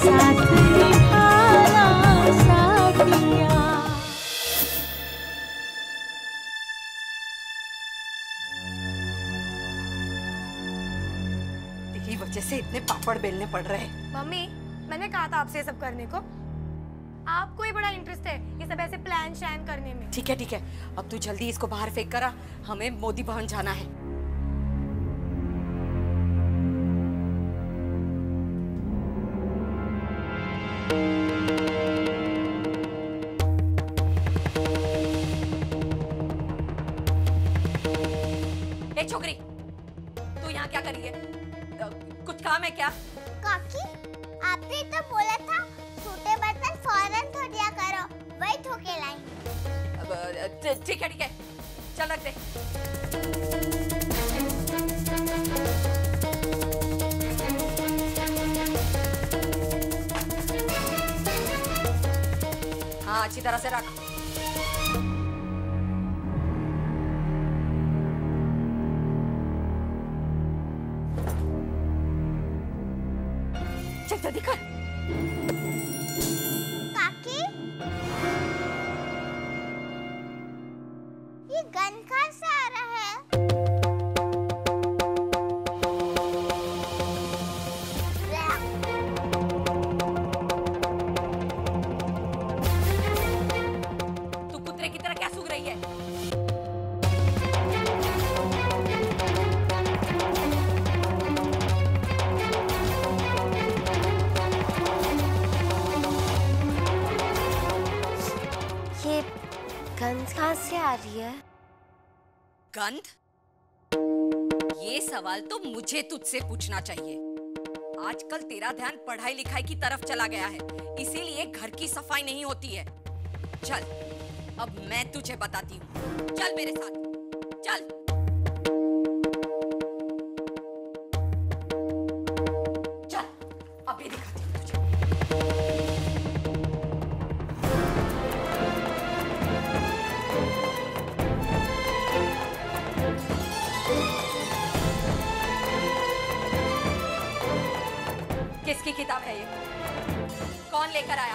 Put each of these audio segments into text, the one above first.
साथ निभाना साथिया। तेरी वजह से इतने पापड़ बेलने पड़ रहे हैं। मम्मी, मैंने कहा था आपसे ये सब करने को। आपको ही बड़ा इंटरेस्ट है ये सब ऐसे प्लान शैन करने में। ठीक है, अब तू जल्दी इसको बाहर फेंक कर आ, हमें मोदी भवन जाना है। ए छोकरी, तू यहाँ क्या कर रही है? कुछ काम है क्या? काकी, आपने तो बोला था छोटे बर्तन फौरन धो दिया करो, वही धो के लाई। ठीक है, चल रख दे। हाँ, अच्छी तरह से रख। जल्दी कर। काकी, ये गन कहाँ से आ रहा है? तू कुत्ते की तरह क्या सूंघ रही है? गंध कहाँ से आ रही है? गंध? ये सवाल तो मुझे तुझसे पूछना चाहिए। आजकल तेरा ध्यान पढ़ाई लिखाई की तरफ चला गया है, इसीलिए घर की सफाई नहीं होती है। चल, अब मैं तुझे बताती हूँ। चल मेरे साथ, चल। चल, अभी दिखाती हूँ तुझे। किसकी किताब है ये? कौन लेकर आया?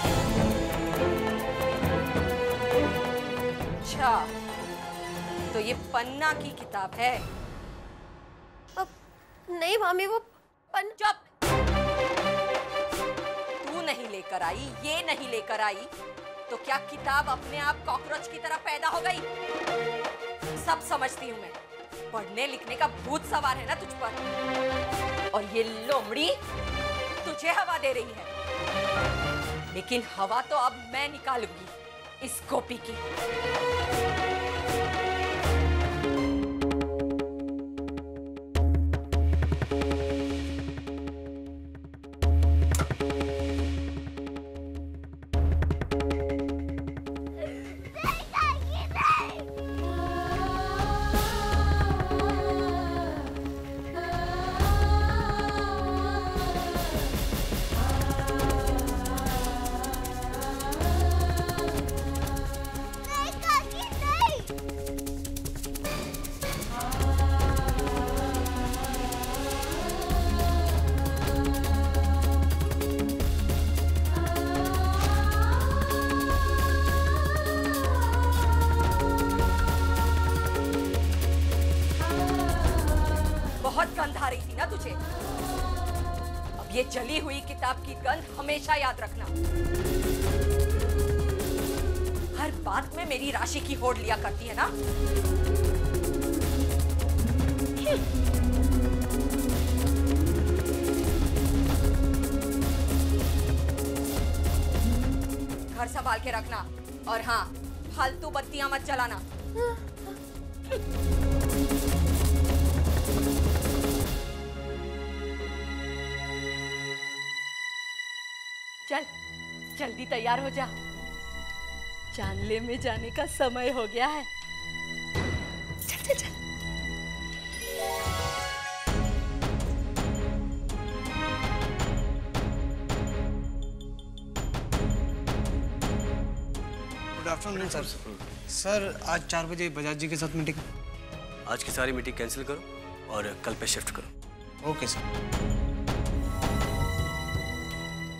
अच्छा, तो ये पन्ना की किताब है। नहीं मामी, वो चुप! तू नहीं लेकर आई, ये नहीं लेकर आई, तो क्या किताब अपने आप कॉकरोच की तरह पैदा हो गई? सब समझती हूँ मैं। पढ़ने लिखने का भूत सवार है ना तुझ पर, और ये लोमड़ी तुझे हवा दे रही है। लेकिन हवा तो अब मैं निकालूंगी इस गोपी की। गंध आ रही थी ना तुझे? अब ये जली हुई किताब की गंध हमेशा याद रखना। हर बात में मेरी राशि की होड़ लिया करती है ना? घर संभाल के रखना, और हाँ, फालतू बत्तियां मत जलाना। चल, जल्दी तैयार हो जा। जानले में जाने का समय हो गया है। चल चल चल। Good afternoon sir. सर, आज 4 बजे बजाज जी के साथ मीटिंग। आज की सारी मीटिंग कैंसिल करो और कल पे शिफ्ट करो। Okay sir.